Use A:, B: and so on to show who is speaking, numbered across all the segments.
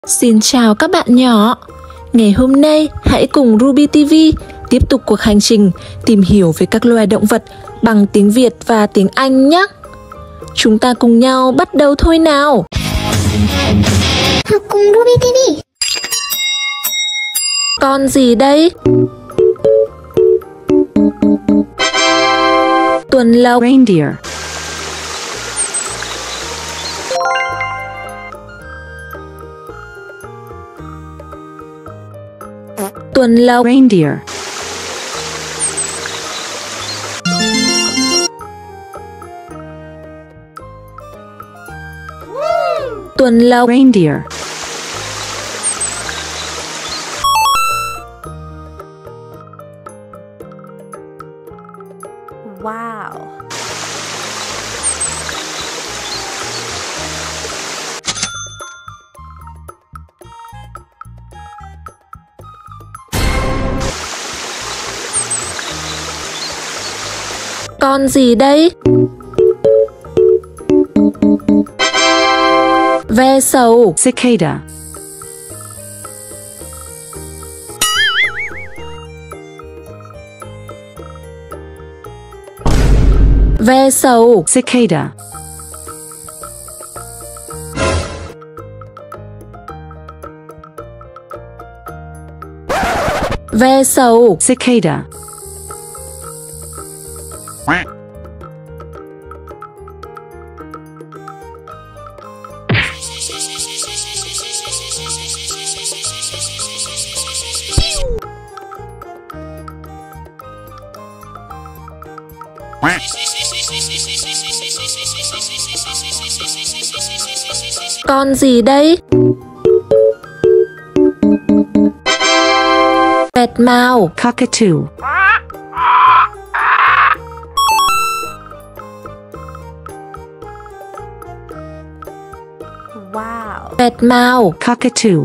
A: Xin chào các bạn nhỏ. Ngày hôm nay hãy cùng Ruby TV tiếp tục cuộc hành trình tìm hiểu về các loài động vật bằng tiếng Việt và tiếng Anh nhé. Chúng ta cùng nhau bắt đầu thôi nào.
B: Học cùng Ruby TV.
A: Con gì đây? Tuần lộc.
C: Reindeer.
A: Tuần lộc.
C: Reindeer.
A: Tuần lộc.
C: Reindeer.
D: Wow.
A: Con gì đây? Ve sầu.
C: Cicada.
A: Ve sầu.
C: Cicada.
A: Ve sầu.
C: Cicada.
A: Con gì đây? Bẹt mào.
C: Cockatoo.
D: Wow.
A: Bẹt mào.
C: Cockatoo.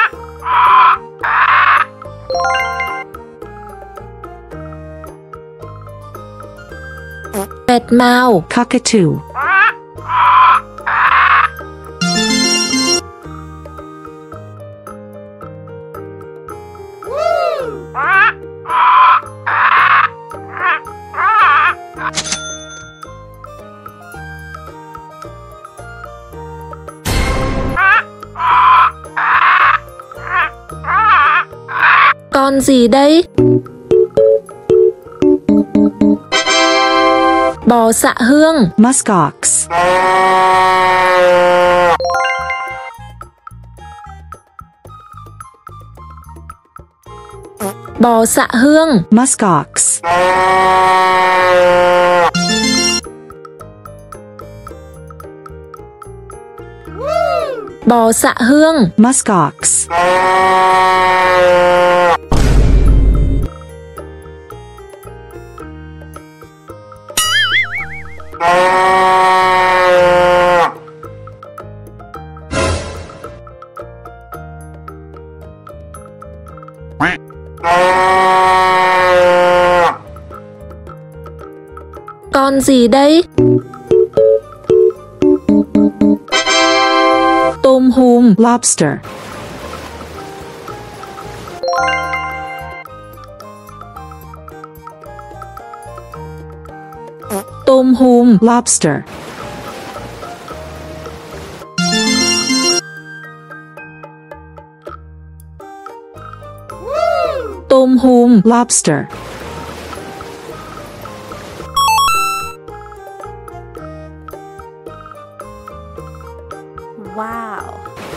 A: Bẹt mào.
C: Cockatoo.
A: Con gì đây? Bò xạ hương.
C: Musk ox.
A: Bò xạ hương.
C: Musk ox.
A: Bò xạ hương.
C: Musk ox.
A: Con gì đây? Tôm hùm.
C: Lobster.
A: Tôm hùm.
C: Lobster.
A: Tôm hùm.
C: Lobster.
D: Wow.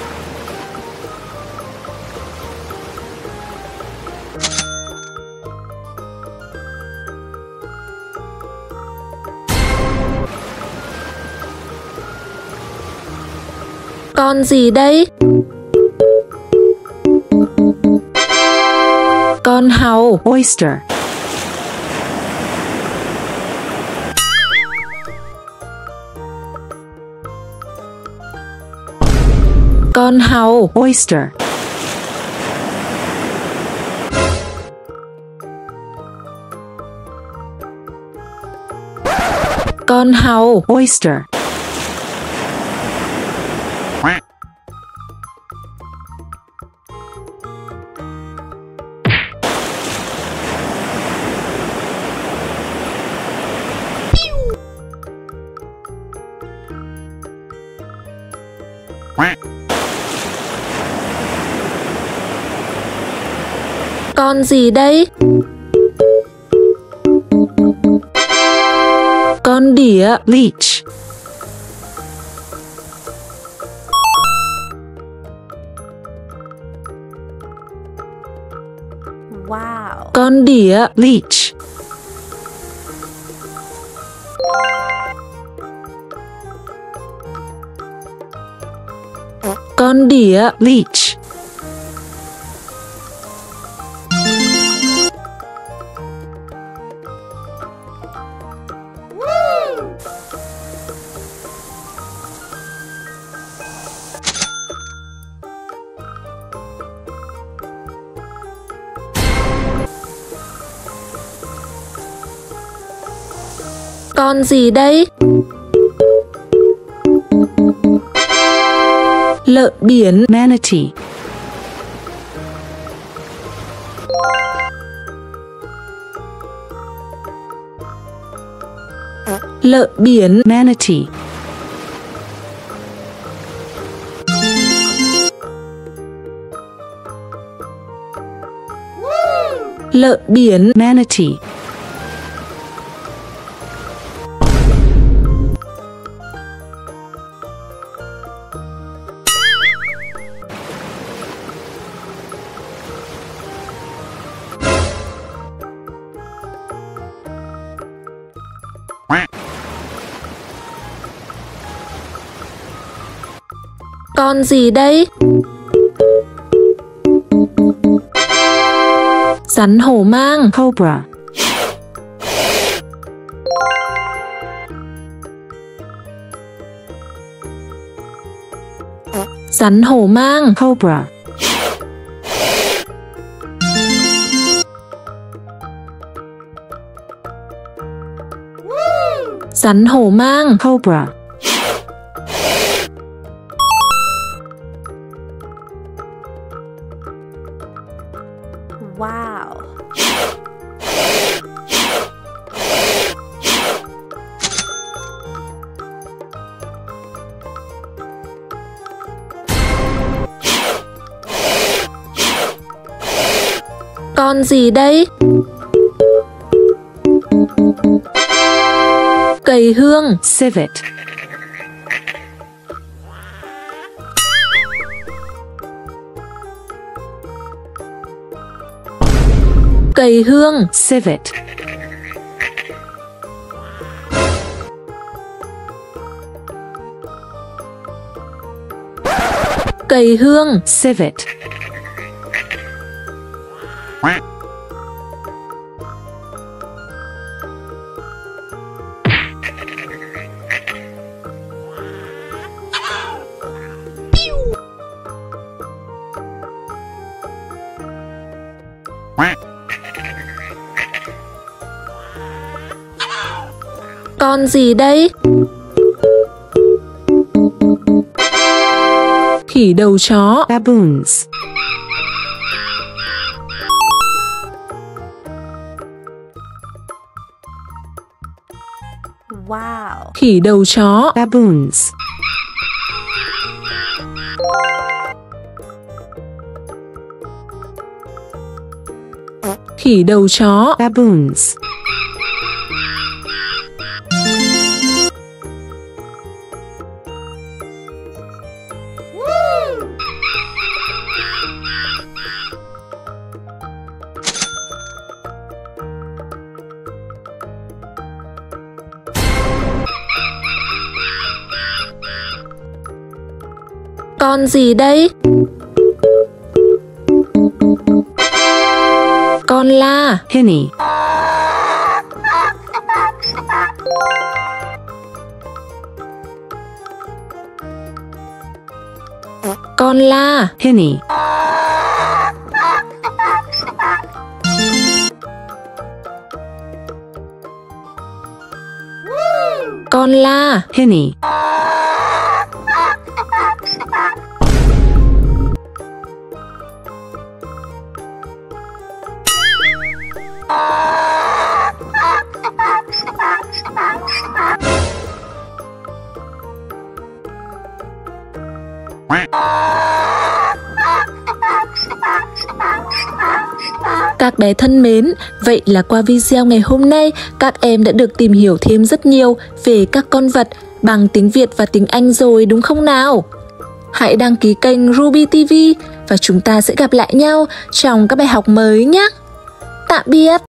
A: Con gì đây? Con hàu.
C: Oyster.
A: Con hàu.
C: Oyster.
A: Con hàu.
C: Oyster.
A: Con gì đây? Con đỉa.
C: Leech.
D: Wow.
A: Con đỉa.
C: Leech.
A: Con đỉa.
C: Leech.
A: Con gì đây? Lợn biển.
C: Manatee.
A: Lợn biển.
C: Manatee.
A: Lợn biển.
C: Manatee.
A: Con gì đây? Rắn hổ mang.
C: Cobra.
A: Rắn hổ mang.
C: Cobra.
A: Rắn hổ mang.
C: Cobra.
D: Wow.
A: Con gì đây? Cây hương.
C: Civet.
A: Cây hương.
C: Civet.
A: Cây hương.
C: Civet.
A: Con gì đây? Khỉ đầu chó.
C: Baboons.
D: Wow.
A: Khỉ đầu chó.
C: Baboons.
A: Khỉ đầu chó.
C: Baboons.
A: Con gì đây? Con la.
C: Hinny.
A: Con la.
C: Hinny.
A: Con la.
C: Hinny.
B: Quack.
A: Các bé thân mến, vậy là qua video ngày hôm nay, các em đã được tìm hiểu thêm rất nhiều về các con vật bằng tiếng Việt và tiếng Anh rồi đúng không nào? Hãy đăng ký kênh Ruby TV và chúng ta sẽ gặp lại nhau trong các bài học mới nhé. Tạm biệt!